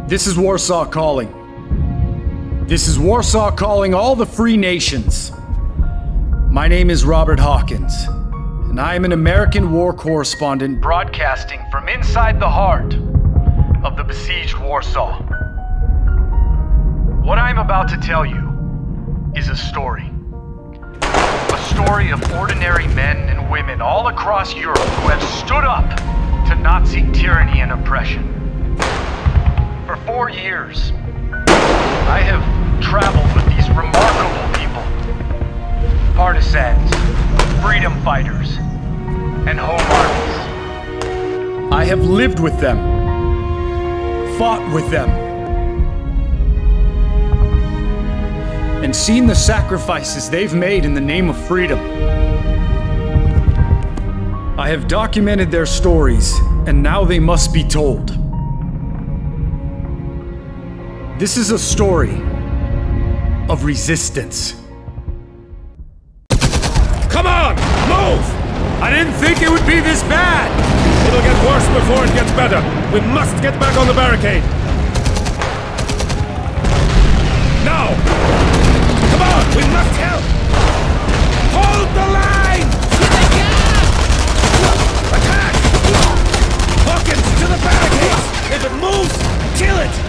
This is Warsaw calling. This is Warsaw calling all the free nations. My name is Robert Hawkins, and I am an American war correspondent broadcasting from inside the heart of the besieged Warsaw. What I'm about to tell you is a story. A story of ordinary men and women all across Europe who have stood up to Nazi tyranny and oppression. For 4 years, I have traveled with these remarkable people. Partisans, freedom fighters, and home armies. I have lived with them, fought with them, and seen the sacrifices they've made in the name of freedom. I have documented their stories, and now they must be told. This is a story of resistance. Come on! Move! I didn't think it would be this bad! It'll get worse before it gets better. We must get back on the barricade. Now! Come on! We must help! Hold the line! Attack! Hawkins, to the barricades! If it moves, kill it!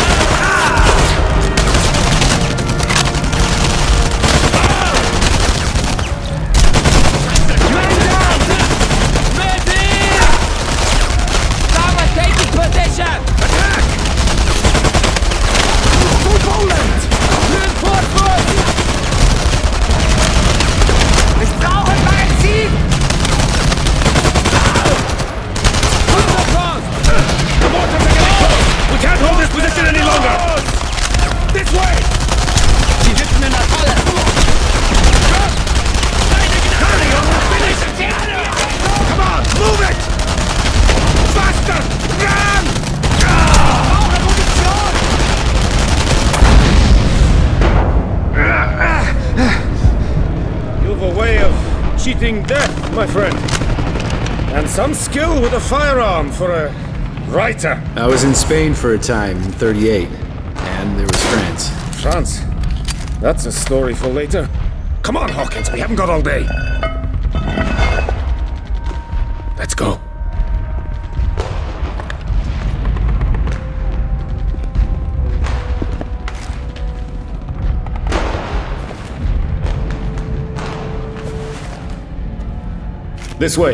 Cheating death, my friend. And some skill with a firearm for a writer. I was in Spain for a time in '38, and there was France. France? That's a story for later. Come on, Hawkins, we haven't got all day. Let's go. This way.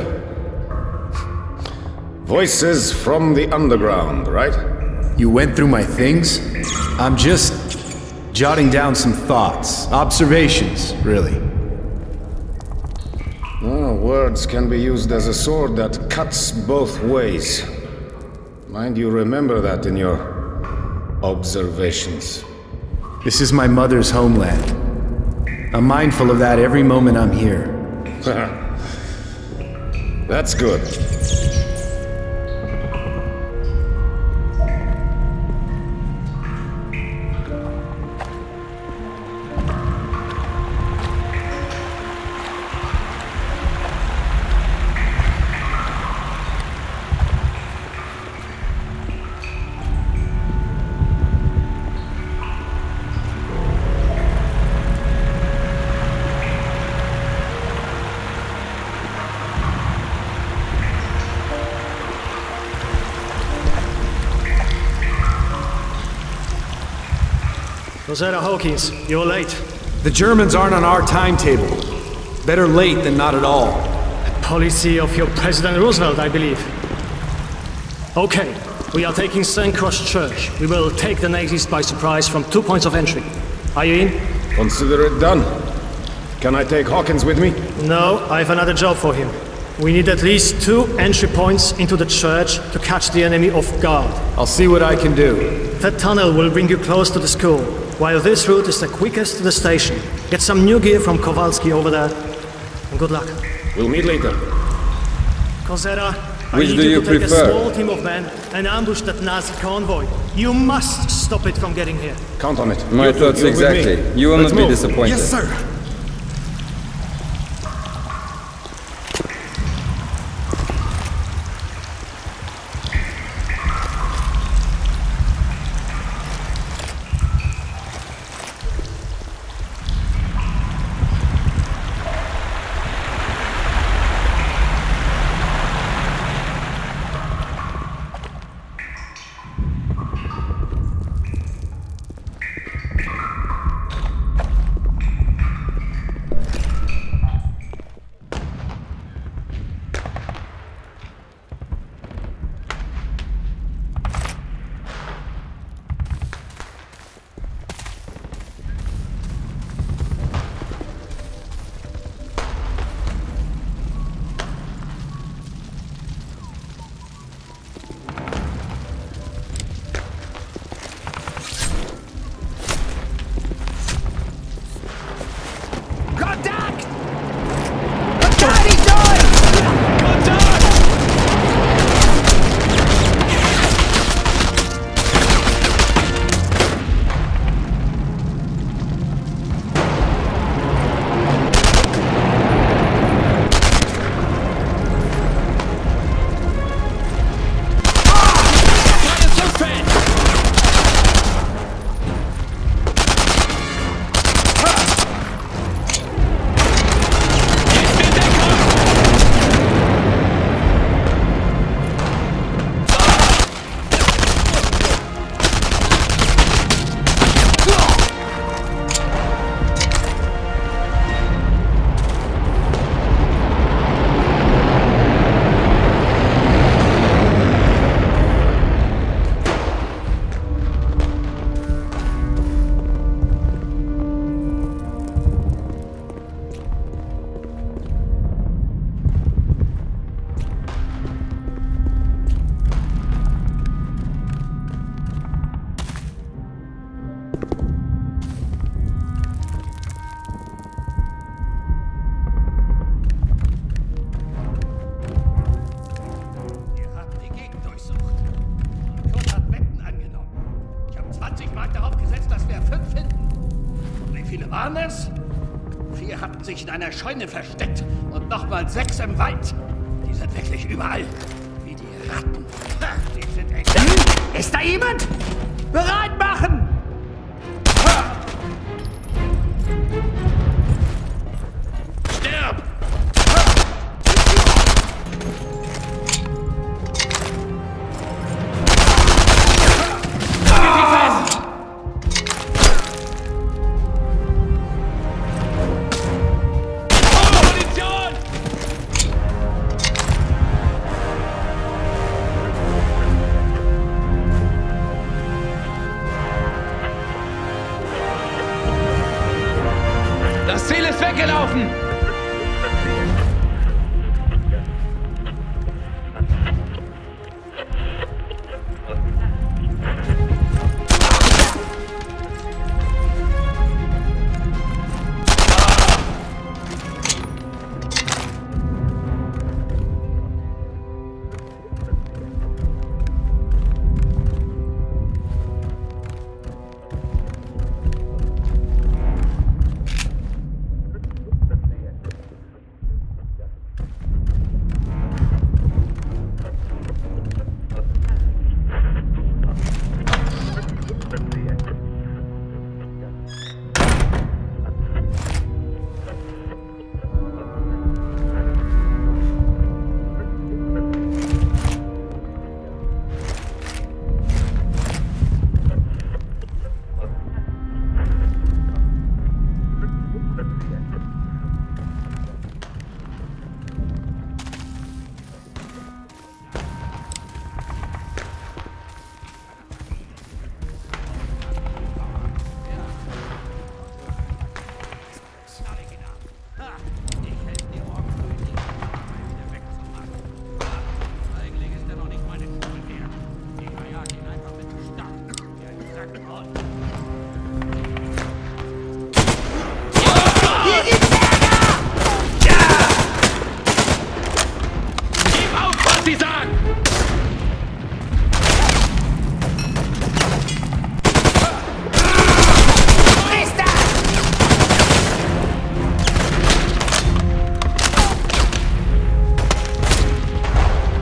Voices from the underground, right? You went through my things? I'm just jotting down some thoughts, observations, really. Oh, words can be used as a sword that cuts both ways. Mind you remember that in your observations. This is my mother's homeland. I'm mindful of that every moment I'm here. That's good. Rosetta Hawkins, you're late. The Germans aren't on our timetable. Better late than not at all. Policy of your President Roosevelt, I believe. Okay, we are taking St. Cross Church. We will take the Nazis by surprise from 2 points of entry. Are you in? Consider it done. Can I take Hawkins with me? No, I have another job for him. We need at least 2 entry points into the church to catch the enemy off guard. I'll see what I can do. That tunnel will bring you close to the school, while this route is the quickest to the station. Get some new gear from Kowalski over there, and good luck. We'll meet later. Cosetta, I Which need do you you to take prefer? a small team of men and ambush that Nazi convoy. You must stop it from getting here. Count on it. My thoughts You're with exactly. me. You will Let's not be move. disappointed. Yes, sir. 80 Mark darauf gesetzt, dass wir 5 finden. Und wie viele waren es? 4 hatten sich in einer Scheune versteckt und nochmal 6 im Wald. Die sind wirklich überall. Wie die Ratten. Ha, die sind echt... Ist da jemand? Bereit machen! Ha! Stirb! Das Ziel ist weggelaufen!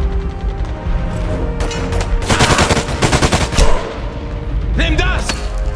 Nimm das!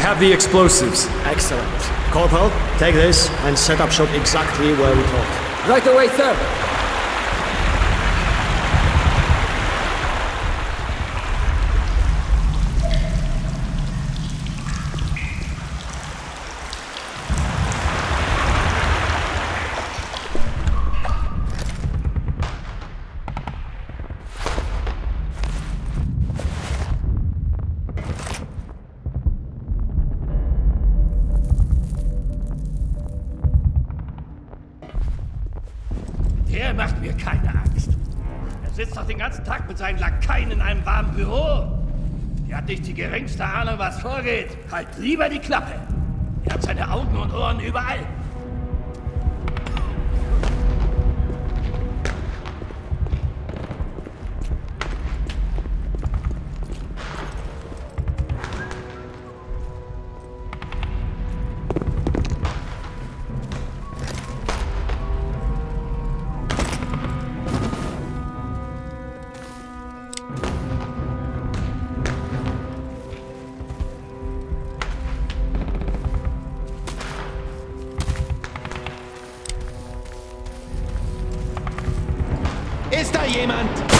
have the explosives. Excellent. Corporal, take this and set up shop exactly where we talked. Right away, sir. Der macht mir keine Angst. Er sitzt doch den ganzen Tag mit seinen Lakaien in einem warmen Büro. Der hat nicht die geringste Ahnung, was vorgeht. Halt lieber die Klappe. Er hat seine Augen und Ohren überall. Ist da jemand?